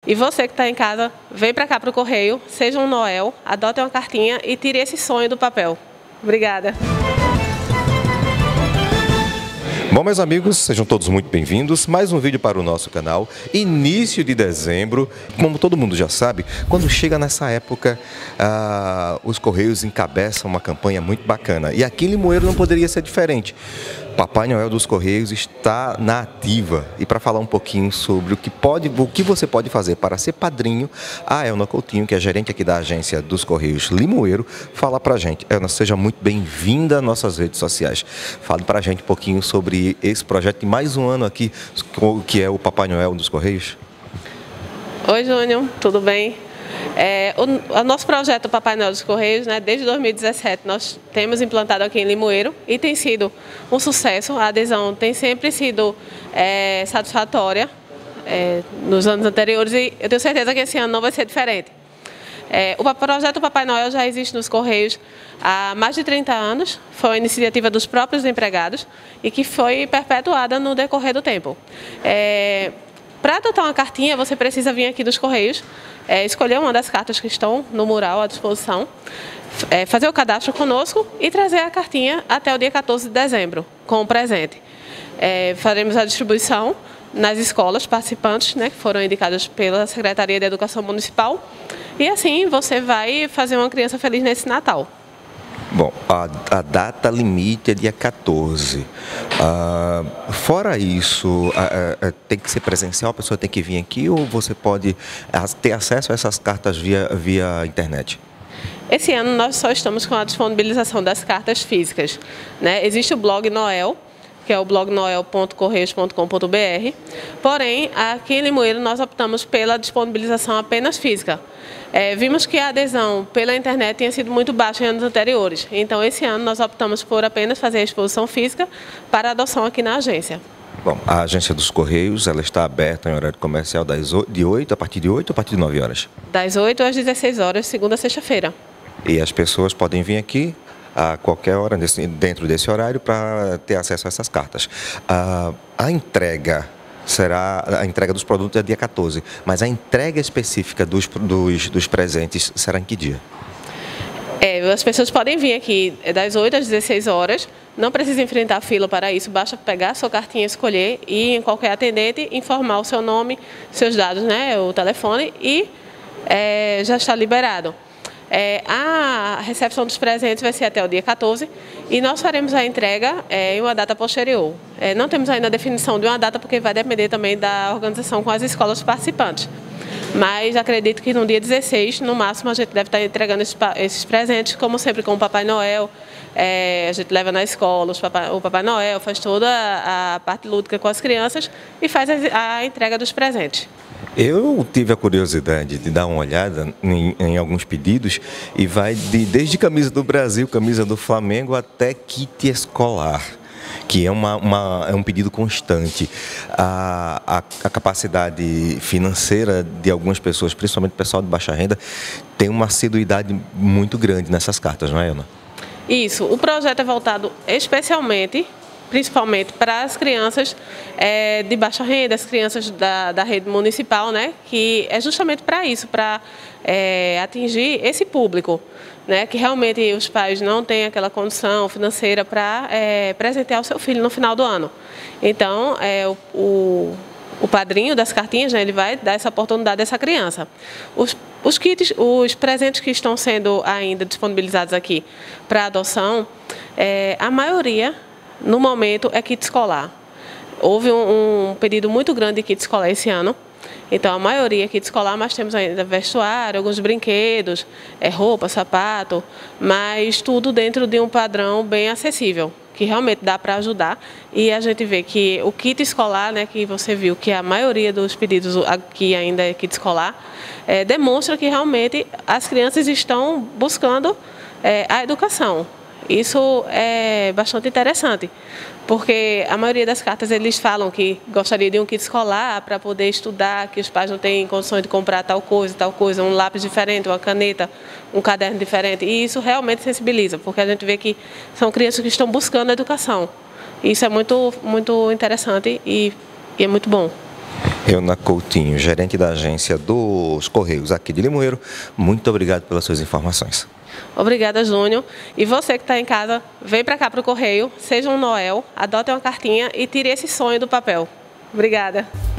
E você que está em casa, vem para cá para o Correio, seja um Noel, adote uma cartinha e tire esse sonho do papel. Obrigada. Bom, meus amigos, sejam todos muito bem-vindos. Mais um vídeo para o nosso canal. Início de dezembro, como todo mundo já sabe, quando chega nessa época, os Correios encabeçam uma campanha muito bacana. E aqui em Limoeiro não poderia ser diferente. Papai Noel dos Correios está na ativa. E para falar um pouquinho sobre o que você pode fazer para ser padrinho, a Elna Coutinho, que é gerente aqui da agência dos Correios Limoeiro, fala para a gente. Elna, seja muito bem-vinda às nossas redes sociais. Fale para a gente um pouquinho sobre esse projeto de mais um ano aqui, que é o Papai Noel dos Correios. Oi, Júnior, tudo bem? O nosso projeto Papai Noel dos Correios, né, desde 2017, nós temos implantado aqui em Limoeiro e tem sido um sucesso. A adesão tem sempre sido satisfatória nos anos anteriores e eu tenho certeza que esse ano não vai ser diferente. O projeto Papai Noel já existe nos Correios há mais de 30 anos, foi uma iniciativa dos próprios empregados e que foi perpetuada no decorrer do tempo. Para adotar uma cartinha, você precisa vir aqui dos Correios, escolher uma das cartas que estão no mural à disposição, fazer o cadastro conosco e trazer a cartinha até o dia 14 de dezembro, com o presente. Faremos a distribuição nas escolas participantes, né, que foram indicadas pela Secretaria de Educação Municipal, e assim você vai fazer uma criança feliz nesse Natal. Bom, a data limite é dia 14. Fora isso, tem que ser presencial, a pessoa tem que vir aqui ou você pode ter acesso a essas cartas via internet? Esse ano nós só estamos com a disponibilização das cartas físicas, né? Existe o blog Noel, que é o blognoel.correios.com.br, porém, aqui em Limoeiro nós optamos pela disponibilização apenas física. Vimos que a adesão pela internet tinha sido muito baixa em anos anteriores, então esse ano nós optamos por apenas fazer a exposição física para adoção aqui na agência. Bom, a agência dos Correios, ela está aberta em horário comercial a partir de 8 ou a partir de 9 horas? Das 8 às 16 horas, segunda a sexta-feira. E as pessoas podem vir aqui a qualquer hora dentro desse horário para ter acesso a essas cartas. A entrega dos produtos é dia 14, mas a entrega específica dos presentes será em que dia? As pessoas podem vir aqui das 8 às 16 horas, não precisa enfrentar fila para isso, basta pegar a sua cartinha, escolher e ir em qualquer atendente, informar o seu nome, seus dados, né, o telefone e já está liberado. A recepção dos presentes vai ser até o dia 14 e nós faremos a entrega em uma data posterior. Não temos ainda a definição de uma data porque vai depender também da organização com as escolas participantes. Mas acredito que no dia 16, no máximo, a gente deve estar entregando esses presentes, como sempre com o Papai Noel. A gente leva na escola o Papai Noel, faz toda a parte lúdica com as crianças e faz a entrega dos presentes. Eu tive a curiosidade de dar uma olhada em alguns pedidos e vai desde camisa do Brasil, camisa do Flamengo até kit escolar, que é um pedido constante. A capacidade financeira de algumas pessoas, principalmente o pessoal de baixa renda, tem uma assiduidade muito grande nessas cartas, não é, Elna? Isso, o projeto é voltado principalmente para as crianças de baixa renda, as crianças da rede municipal, né, que é justamente para isso, para atingir esse público, né, que realmente os pais não têm aquela condição financeira para presentear o seu filho no final do ano. Então, o padrinho das cartinhas, né, ele vai dar essa oportunidade a essa criança. Os kits, os presentes que estão sendo ainda disponibilizados aqui para adoção, a maioria no momento é kit escolar. Houve um pedido muito grande de kit escolar esse ano. Então, a maioria é kit escolar, mas temos ainda vestuário, alguns brinquedos, roupa, sapato, mas tudo dentro de um padrão bem acessível, que realmente dá para ajudar. E a gente vê que o kit escolar, né, que você viu que a maioria dos pedidos aqui ainda é kit escolar, demonstra que realmente as crianças estão buscando a educação. Isso é bastante interessante, porque a maioria das cartas eles falam que gostaria de um kit escolar para poder estudar, que os pais não têm condições de comprar tal coisa, um lápis diferente, uma caneta, um caderno diferente. E isso realmente sensibiliza, porque a gente vê que são crianças que estão buscando a educação. Isso é muito, muito interessante e é muito bom. Reuna Coutinho, gerente da agência dos Correios aqui de Limoeiro, muito obrigado pelas suas informações. Obrigada, Júnior. E você que está em casa, vem para cá para o Correio, seja um Noel, adote uma cartinha e tire esse sonho do papel. Obrigada.